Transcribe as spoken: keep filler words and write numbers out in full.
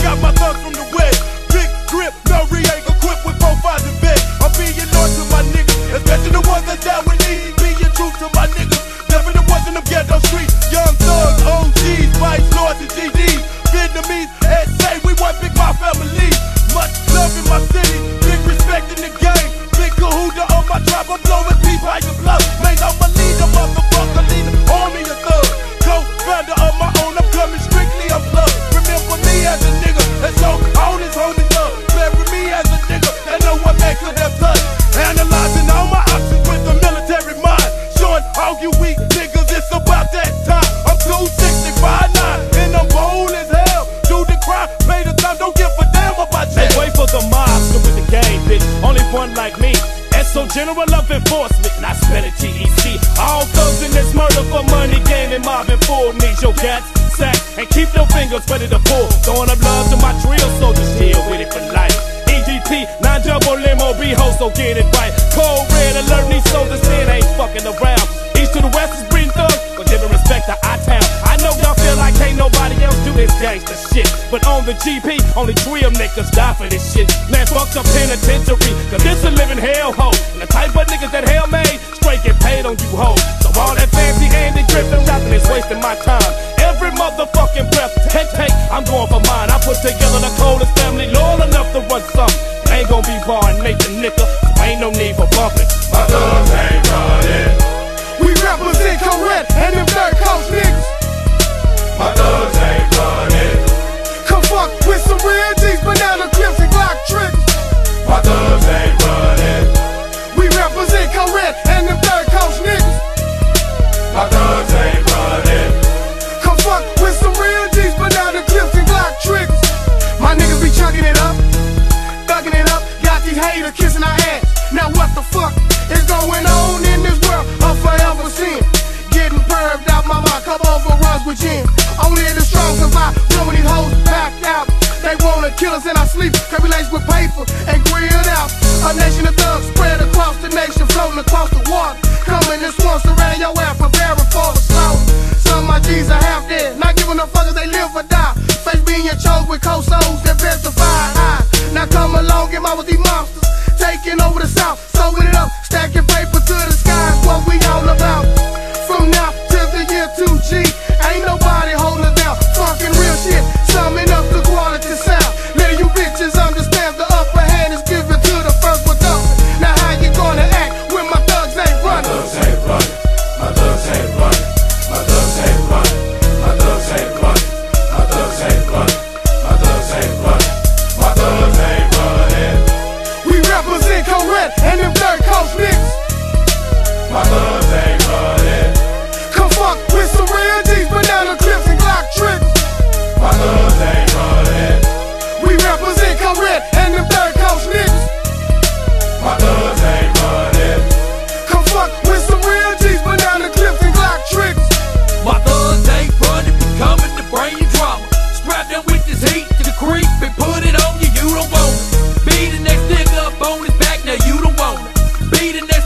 got my thugs from the west. Big grip, no re-ain't equipped with profiles and vets. I'm being loyal to my niggas, especially the ones that down with me. Being true to my niggas, never the ones in them ghetto streets. Young thugs, O Gs, vice lords and G Ds. Vietnamese, S A, we one big my family. Much love in my city, big respect in the game. Big Kahuna on my tribe, I'm blowing deep, I can blow. Man, I'm a leader, motherfucker, leader, army of thugs. Co-founder of my own, I'm coming strictly unplugged. Remember me as a nigga, and so all his homies love. Remember me as a nigga, that no one man could have touched. Analyzing all my options with a military mind. Showing all you weak niggas, it's about that time. I'm two sixty-five nine, and I'm bold as hell. Do the crime, pay the time, don't give a damn about that. Hey, wait for the mobster with the game, bitch. Only one like me. S O General of Enforcement, and I spell it T E C. All thugs in this murder for money, game, and mobbing full. Need your guts, sack, and keep your fingers ready to pull. Throwing up love to my drill soldiers, chill with it for life. E G T, nine double limo, B-ho, so get it right. Cold red alert, these soldiers then ain't fucking around. East to the west is breeding thugs, but giving respect to our town. I know y'all feel like ain't nobody else do this gangsta shit, but on the G P, only three of niggas die for this shit. Man, fuck the penitentiary, cause this a living hellhole. And the type of niggas that hell made, straight get paid on you hoes. So all that fancy Andy Griffin rapping is wasting my time. Every motherfucking breath, take, take, I'm going for mine. I put together the coldest family, loyal enough to run something. Ain't gon' be barring Nathan Nickel, so ain't no need for bumping. My thugs ain't running. We represent correct and them third coast niggas. My thugs ain't running. Come fuck with some real G's, banana clips and Glock triggers. My thugs ain't running. We represent correct and them third coast niggas. My thugs ain't running. Come fuck with some real G's, banana clips and Glock triggers. My niggas be chugging it up, thugging it up. Got these haters kissing our ass. Now what the fuck is going on in this world of forever sin? Getting perved out my mind, come over runs with gin. Only the strong survive, blowing these hoes packed out. They wanna kill us in our sleep, cause we laced with paper and grilled out. A nation of thugs spread across the nation, floating across the water. Coming in swarms, surrounding your ass, preparing for the slaughter. Some of my G's are half dead, not giving no fuckers, they live or die. Face being chose with cold souls that best to fire high. Now come along, get my with these monsters, taking over the south, sewing it up, stacking paper to the sky is what we all about. From now to the year two G, ain't nobody holding us down. Fucking real shit, summing up the quality sound. Letting you bitches understand the upper hand is given to the first one up. Now how you gonna act when my thugs ain't running? My thugs ain't running. My thugs ain't running. My thugs ain't running. My thugs ain't running. My thugs ain't running. My thugs ain't running. We represent correct and them third coast niggas. My thugs ain't running. Come fuck with some real G's, banana clips and Glock triggers. My thugs ain't running. We represent correct and them third coast niggas. My thugs ain't running. Come fuck with some real G's, banana clips and Glock triggers. My thugs ain't running, we coming to bring you drama. Strap them with this heat to the creep and put it on you, you don't want it. Be the next nigga up on his back, now you don't want it. Be the next